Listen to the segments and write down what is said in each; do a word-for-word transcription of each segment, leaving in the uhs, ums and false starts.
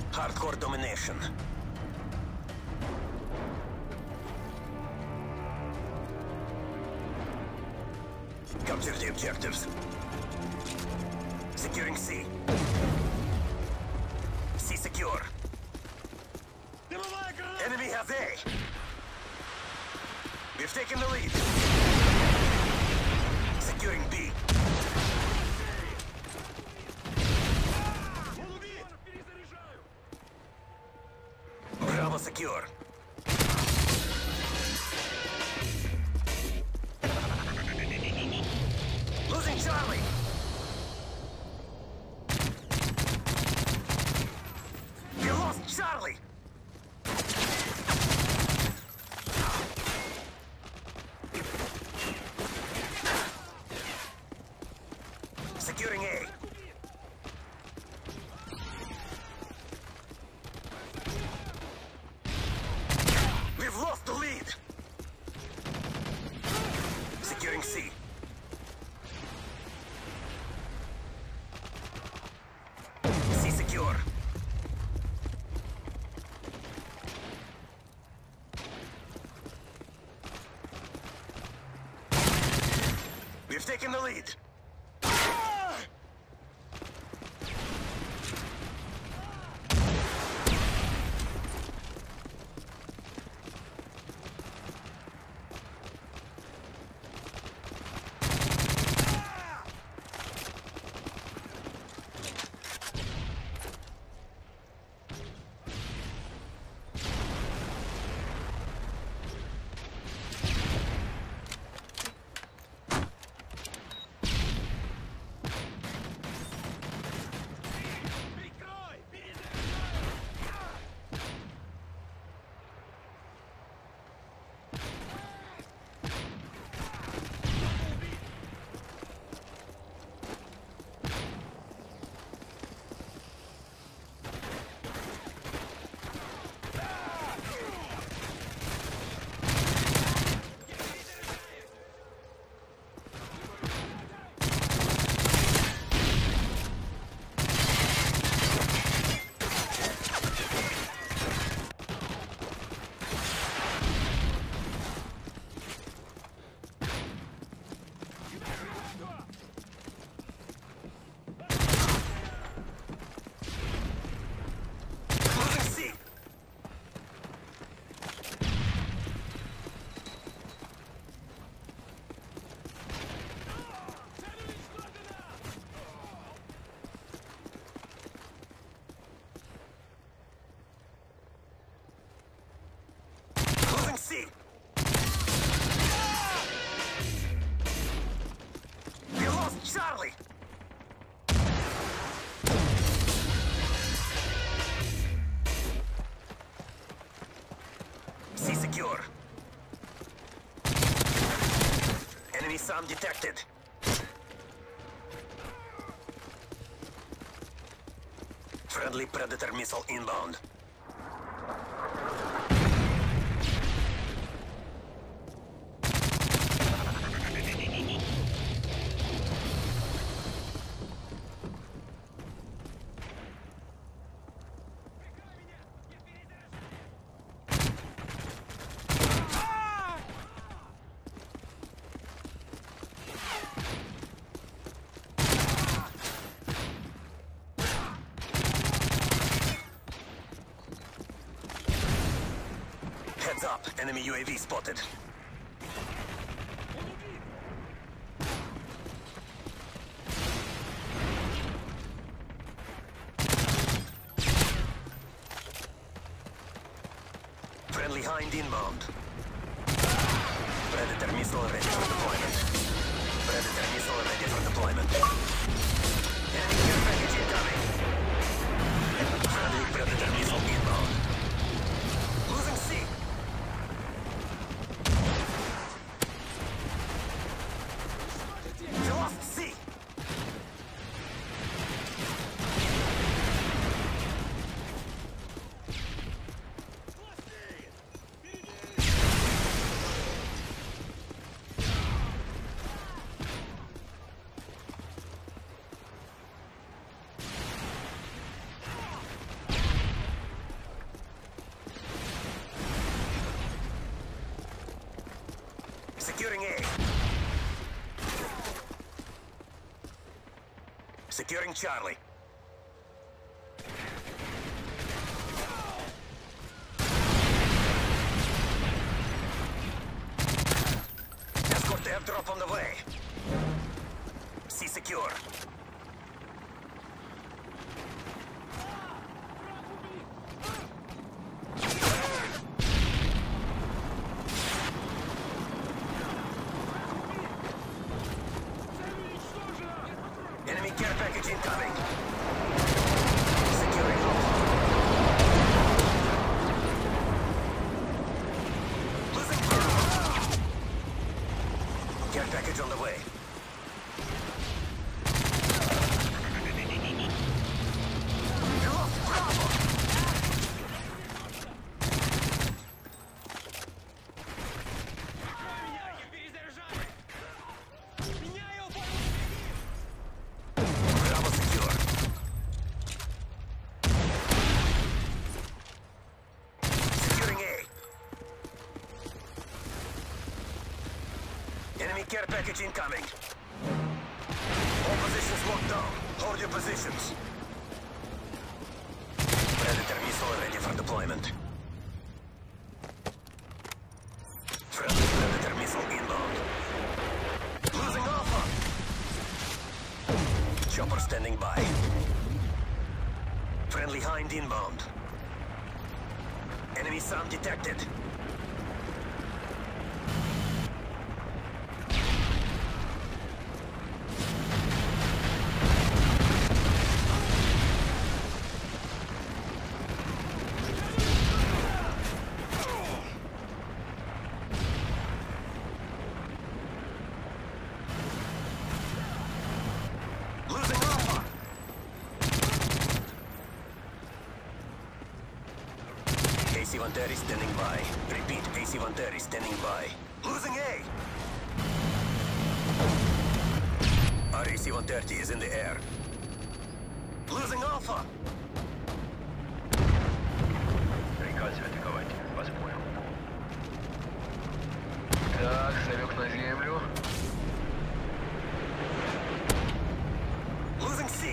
Hardcore domination. Capture the objectives. Securing C. C secure. Enemy has A. We've taken the lead. Securing B. Bravo secure. Losing Charlie. We lost Charlie. Securing A. We've lost the lead. Securing C. C secure. We've taken the lead. C. We lost Charlie. C secure. Enemy SAM detected. Friendly Predator missile inbound. Heads up, enemy U A V spotted. Friendly Hind inbound. Predator missile ready for deployment. Predator missile ready for deployment. Enemy care package incoming. Friendly Predator missile inbound. Losing C. We lost C. Securing A. Securing Charlie. Escort airdrop on the way. C secure. Enemy care package incoming. Securing Alpha. Losing Bravo. Care package on the way. You lost Bravo. Bravo secure. Securing A. Enemy care package incoming. All positions locked down. Hold your positions. Predator missile ready for deployment. Friendly Predator missile inbound. Losing Alpha. Chopper standing by. Friendly Hind inbound. Enemy sound detected. Losing Alpha. A C one thirty standing by. Repeat, A C one thirty standing by. Losing A. Our A C one thirty is in the air. Losing Alpha. Приказ атаковать. Вас понял. Так, замек на землю. Losing C.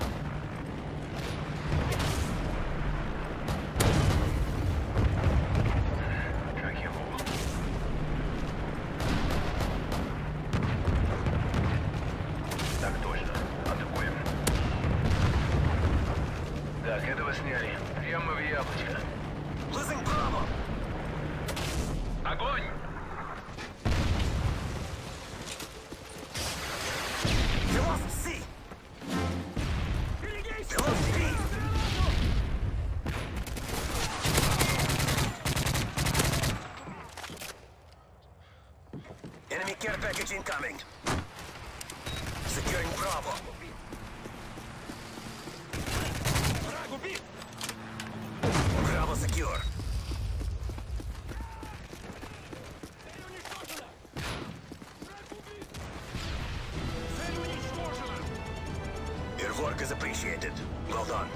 Как его? Так точно. Атакуем. Так, этого сняли. Прямо в яблочко. Losing Bravo. Огонь! You lost C. You lost B. Enemy care package incoming. Securing Bravo. Bravo secure. Your work is appreciated. Well done.